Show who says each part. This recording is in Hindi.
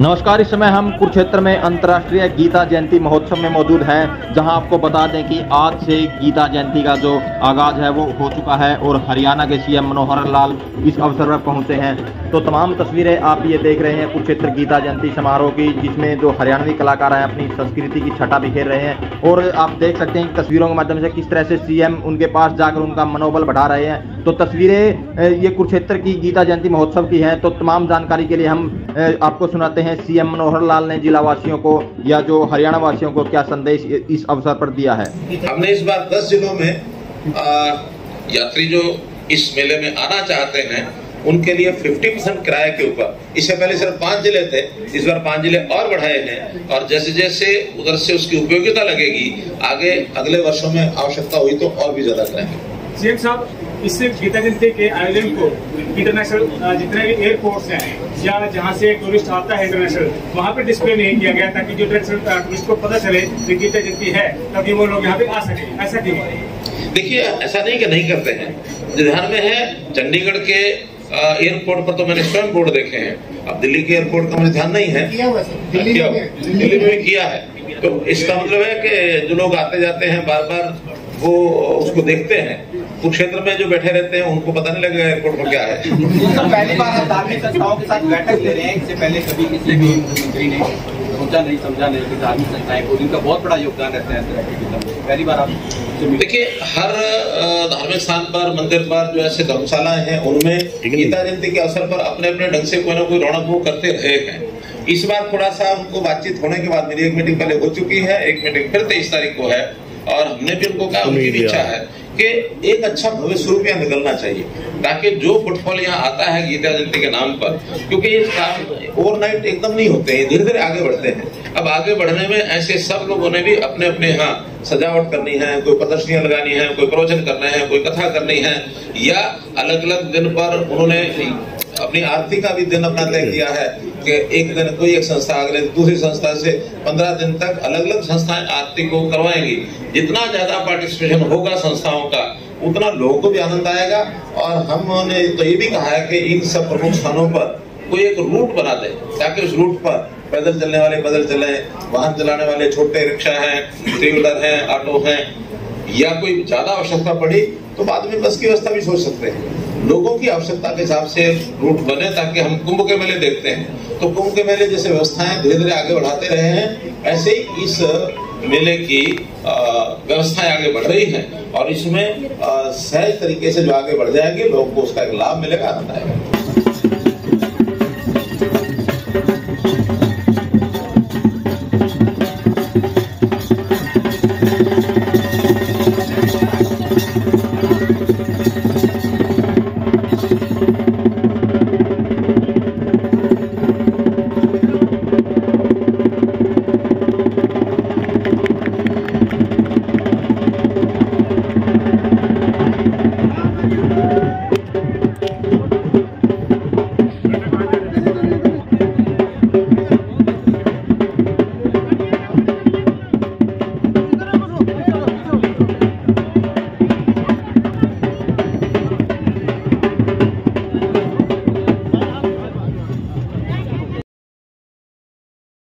Speaker 1: नमस्कार। इस समय हम कुरुक्षेत्र में अंतर्राष्ट्रीय गीता जयंती महोत्सव में मौजूद हैं, जहां आपको बता दें कि आज से गीता जयंती का जो आगाज है वो हो चुका है और हरियाणा के सीएम मनोहर लाल इस अवसर पर पहुंचे हैं। तो तमाम तस्वीरें आप ये देख रहे हैं कुरुक्षेत्र गीता जयंती समारोह की, जिसमें जो हरियाणवी कलाकार हैं अपनी संस्कृति की छटा बिखेर रहे हैं। और आप देख सकते हैं तस्वीरों के माध्यम से किस तरह से सीएम उनके पास जाकर उनका मनोबल बढ़ा रहे हैं। तो तस्वीरें ये कुरुक्षेत्र की गीता जयंती महोत्सव की हैं। तो तमाम जानकारी के लिए हम आपको सुनाते हैं सीएम मनोहर लाल ने जिला वासियों को या जो हरियाणा वासियों को क्या संदेश इस अवसर पर दिया है।
Speaker 2: हमने इस बार 10 जिलों में यात्री जो इस मेले में आना चाहते हैं उनके लिए 50% किराए के ऊपर, इससे पहले सिर्फ 5 जिले थे, इस बार 5 जिले और बढ़ाए हैं। और जैसे जैसे उधर से उसकी उपयोगिता लगेगी, आगे अगले वर्षों में आवश्यकता हुई तो और भी ज्यादा करेंगे।
Speaker 3: सीएम साहब, इससे गीता जयंती के आयोजन को इंटरनेशनल जितने भी एयरपोर्ट्स हैं या जहां से टूरिस्ट आता है इंटरनेशनल, वहां पे डिस्प्ले नहीं किया गया ताकि जो टूरिस्ट को पता चले कि गीता जयंती है, तभी वो लोग यहाँ पे आ सके। ऐसा क्यों? देखिए,
Speaker 2: ऐसा नहीं कि नहीं करते हैं, ध्यान में है। चंडीगढ़ के एयरपोर्ट पर तो मैंने स्वयं बोर्ड देखे हैं। अब दिल्ली के एयरपोर्ट का मुझे ध्यान नहीं है, दिल्ली में भी किया है। तो इसका मतलब है कि जो लोग आते जाते हैं बार बार वो उसको देखते हैं। कुरुक्षेत्र में जो बैठे रहते हैं उनको पता नहीं लगेगा एयरपोर्ट पर क्या है।
Speaker 4: पहली बार आप धार्मिक संस्थाओं के साथ बैठक ले रहे हैं, इससे पहले कभी किसी भी मुख्यमंत्री ने सोचा नहीं समझा नहीं कि धार्मिक संस्थाएं को इनका बहुत बड़ा योगदान रहता है। पहली बार आप
Speaker 2: देखिए, हर धार्मिक स्थान पर, मंदिर पर जो ऐसे धर्मशालाएं हैं उनमें गीता जयंती के अवसर पर अपने अपने ढंग से कोई ना कोई रौनक वो करते रहे हैं। इस बार थोड़ा सा उनको बातचीत होने के बाद, मेरी एक मीटिंग पहले हो चुकी है, एक मीटिंग फिर 23 तारीख को है, और हमने भी उनको कहा, उनकी इच्छा है कि एक अच्छा भविष्य स्वरूप यहाँ निकलना चाहिए, ताकि जो फुटफॉल यहाँ आता है गीता जयंती के नाम पर, क्योंकि ये काम ओवरनाइट एकदम नहीं होते हैं, धीरे धीरे आगे बढ़ते हैं। अब आगे बढ़ने में ऐसे सब लोगों ने भी अपने अपने यहाँ सजावट करनी है, कोई प्रदर्शनियां लगानी है, कोई प्रवचन करने हैं, कोई कथा करनी है, या अलग अलग दिन पर उन्होंने अपनी आरती का भी दिन अपना तय किया है कि एक दिन कोई एक संस्था, अगले दूसरी संस्था से 15 दिन तक अलग अलग संस्थाएं आरती को करवाएंगी। जितना ज्यादा पार्टिसिपेशन होगा संस्थाओं का, उतना लोगों को भी आनंद आएगा। और हमने तो ये भी कहा है कि इन सब प्रमुख स्थानों पर कोई एक रूट बना दे, ताकि उस रूट पर पैदल चलने वाले पैदल चले, वाहन चलाने वाले छोटे रिक्शा हैं, थ्री व्हीलर हैं, ऑटो हैं, या कोई ज्यादा आवश्यकता पड़ी तो बाद में बस की व्यवस्था भी सोच सकते हैं। लोगों की आवश्यकता के हिसाब से रूट बने, ताकि हम कुंभ के मेले देखते हैं तो कुंभ के मेले जैसे व्यवस्थाएं धीरे धीरे आगे बढ़ाते रहे हैं, ऐसे ही इस मेले की व्यवस्थाएं आगे बढ़ रही हैं। और इसमें सहज तरीके से जो आगे बढ़ जाएंगे, लोगों को उसका एक लाभ मिलेगा, आनंद आएगा।